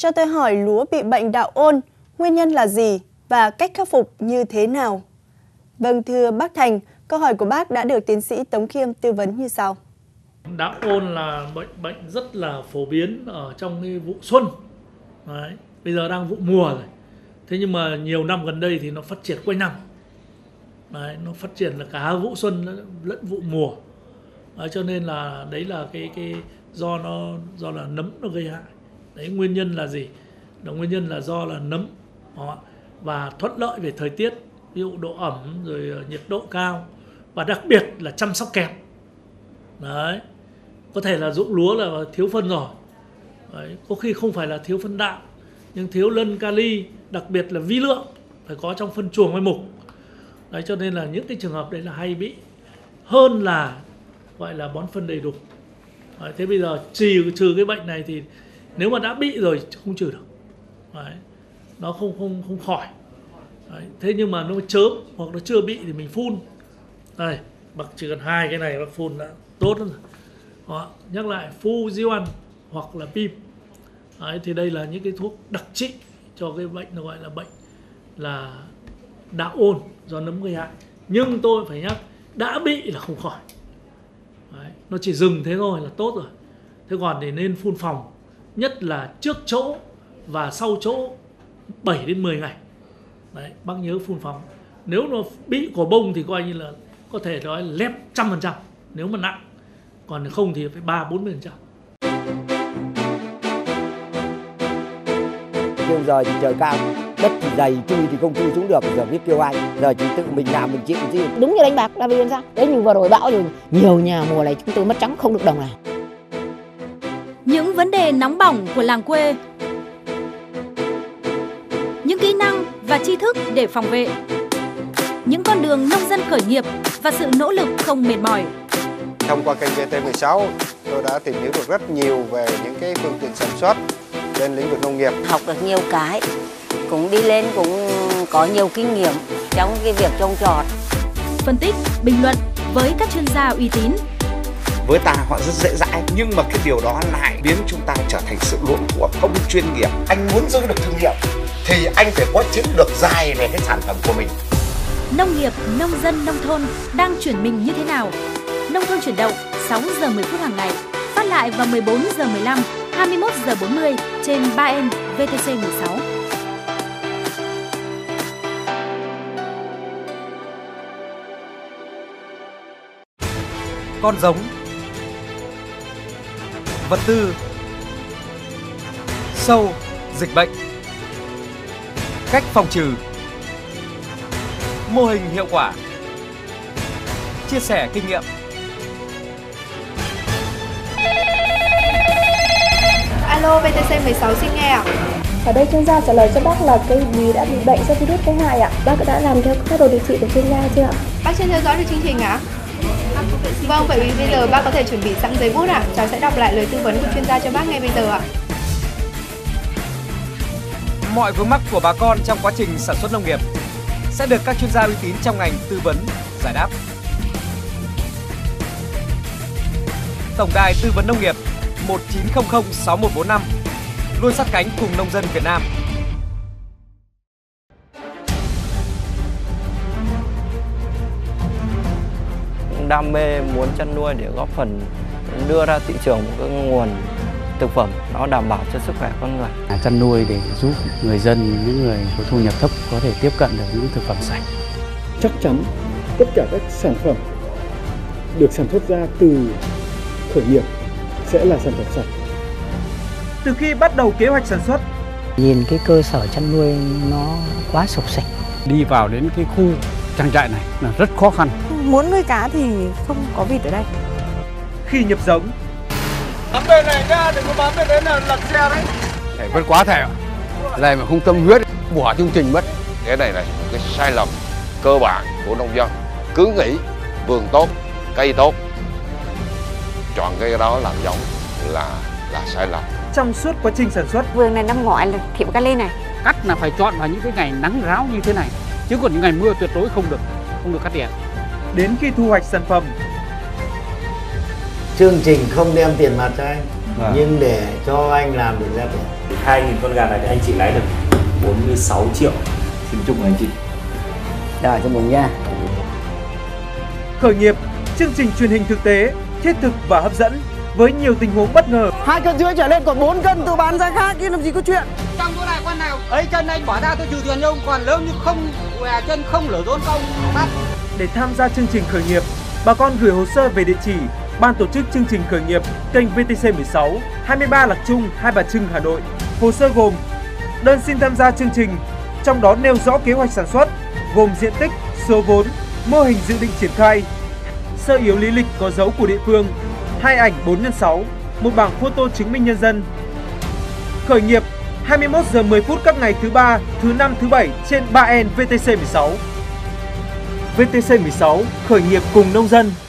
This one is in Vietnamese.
Cho tôi hỏi lúa bị bệnh đạo ôn, nguyên nhân là gì và cách khắc phục như thế nào? Vâng, thưa bác Thành, câu hỏi của bác đã được tiến sĩ Tống Khiêm tư vấn như sau. Đạo ôn là bệnh rất là phổ biến ở trong cái vụ xuân. Đấy, bây giờ đang vụ mùa rồi. Thế nhưng mà nhiều năm gần đây thì nó phát triển quanh năm. Đấy, nó phát triển là cả vụ xuân lẫn vụ mùa. Đấy, cho nên là đấy là cái do là nấm nó gây hại. Đấy, nguyên nhân là gì? Nguyên nhân là do là nấm và thuận lợi về thời tiết, ví dụ độ ẩm rồi nhiệt độ cao và đặc biệt là chăm sóc kém. Đấy, có thể là dụng lúa là thiếu phân rồi. Đấy, có khi không phải là thiếu phân đạm nhưng thiếu lân, kali, đặc biệt là vi lượng phải có trong phân chuồng với mục. Đấy, cho nên là những cái trường hợp đấy là hay bị hơn là gọi là bón phân đầy đủ. Đấy, thế bây giờ trừ cái bệnh này thì nếu mà đã bị rồi không trừ được. Đấy, nó không khỏi. Đấy, thế nhưng mà nó chớm hoặc nó chưa bị thì mình phun. Đây, bác chỉ cần 2 cái này bác phun đã tốt lắm rồi. Đó, nhắc lại Fujian hoặc là PIM. Đấy, thì đây là những cái thuốc đặc trị cho cái bệnh nó gọi là bệnh là đạo ôn do nấm gây hại. Nhưng tôi phải nhắc, đã bị là không khỏi. Đấy, nó chỉ dừng thế thôi là tốt rồi. Thế còn thì nên phun phòng, nhất là trước chỗ và sau chỗ 7 đến 10 ngày. Đấy, bác nhớ phun phòng. Nếu nó bị của bông thì coi như là có thể nói là lép 100% nếu mà nặng. Còn không thì phải 30-40%. Nhưng giờ thì trời cao, đất thì dày, chui thì không chui xuống được, giờ biết kêu ai. Giờ chỉ tự mình làm mình chịu chứ. Đúng như đánh bạc là vì làm sao? Đấy, nhưng vừa rồi bão rồi, nhiều nhà mùa này chúng tôi mất trắng không được đồng nào. Những vấn đề nóng bỏng của làng quê, những kỹ năng và tri thức để phòng vệ, những con đường nông dân khởi nghiệp và sự nỗ lực không mệt mỏi. Thông qua kênh VT16, tôi đã tìm hiểu được rất nhiều về những cái phương tiện sản xuất trên lĩnh vực nông nghiệp. Học được nhiều cái, cũng đi lên cũng có nhiều kinh nghiệm trong cái việc trồng trọt. Phân tích, bình luận với các chuyên gia uy tín. Với ta họ rất dễ dãi, nhưng mà cái điều đó lại biến chúng ta trở thành sự luống cuống không chuyên nghiệp. Anh muốn giữ được thương hiệu thì anh phải có chiến lược dài về cái sản phẩm của mình. Nông nghiệp, nông dân, nông thôn đang chuyển mình như thế nào? Nông thôn chuyển động 6 giờ 10 phút hàng ngày, phát lại vào 14 giờ 15, 21 giờ 40 trên 3N VTC16. Con giống, vật tư, sâu, dịch bệnh, cách phòng trừ, mô hình hiệu quả, chia sẻ kinh nghiệm. Alo, VTC16 xin nghe ạ. Ở đây chuyên gia trả lời cho bác là cây bí đã bị bệnh do virus gây hại ạ. Bác đã làm theo các đồ điều trị của chuyên gia chưa ạ? Bác chưa theo dõi được chương trình ạ? Vâng, vậy bây giờ bác có thể chuẩn bị sẵn giấy bút ạ. Cháu sẽ đọc lại lời tư vấn của chuyên gia cho bác ngay bây giờ ạ. Mọi vướng mắc của bà con trong quá trình sản xuất nông nghiệp sẽ được các chuyên gia uy tín trong ngành tư vấn, giải đáp. Tổng đài tư vấn nông nghiệp 1900 6145 luôn sát cánh cùng nông dân Việt Nam. Đam mê muốn chăn nuôi để góp phần đưa ra thị trường một cái nguồn thực phẩm nó đảm bảo cho sức khỏe con người. Chăn nuôi để giúp người dân, những người có thu nhập thấp có thể tiếp cận được những thực phẩm sạch. Chắc chắn tất cả các sản phẩm được sản xuất ra từ khởi nghiệp sẽ là sản phẩm sạch. Từ khi bắt đầu kế hoạch sản xuất, nhìn cái cơ sở chăn nuôi nó quá sộc sạch. Đi vào đến cái khu trang trại này là rất khó khăn. Muốn nuôi cá thì không có vịt ở đây. Khi nhập giống, Bám bên này ra, đừng có bám bên đấy là lật xe đấy. Này vẫn quá thẻ, này mà không tâm huyết, bỏ chương trình mất. Cái này là cái sai lầm cơ bản của nông dân. Cứ nghĩ vườn tốt, cây tốt, chọn cái đó làm giống là sai lầm. Trong suốt quá trình sản xuất, Vườn này năm ngoái là thiệu kali này. Cắt là phải chọn vào những cái ngày nắng ráo như thế này, chứ còn những ngày mưa tuyệt đối không được cắt tỉa. Đến khi thu hoạch sản phẩm, Chương trình không đem tiền mặt cho anh, nhưng để cho anh làm được ra tiền. 2.000 con gà này thì anh chị lãi được 46 triệu. Xin chúc mừng anh chị. Rồi, chúc mừng nha. Khởi nghiệp, chương trình truyền hình thực tế, thiết thực và hấp dẫn với nhiều tình huống bất ngờ. 2,5 cân trở lên còn 4 cân tôi bán giá khác chứ làm gì có chuyện. Trong chỗ này con nào ấy chân anh bỏ ra tôi trừ tiền cho ông, còn nếu như không què chân không lở rốn công bắt. Để tham gia chương trình khởi nghiệp, bà con gửi hồ sơ về địa chỉ Ban tổ chức chương trình khởi nghiệp, kênh VTC 16, 23 Lạc Trung, Hai Bà Trưng, Hà Nội. Hồ sơ gồm đơn xin tham gia chương trình, trong đó nêu rõ kế hoạch sản xuất, gồm diện tích, số vốn, mô hình dự định triển khai, sơ yếu lý lịch có dấu của địa phương, 2 ảnh 4x6, một bảng photo chứng minh nhân dân. Khởi nghiệp 21 giờ 10 phút các ngày thứ 3, thứ 5, thứ 7 trên 3N VTC 16. VTC 16 khởi nghiệp cùng nông dân.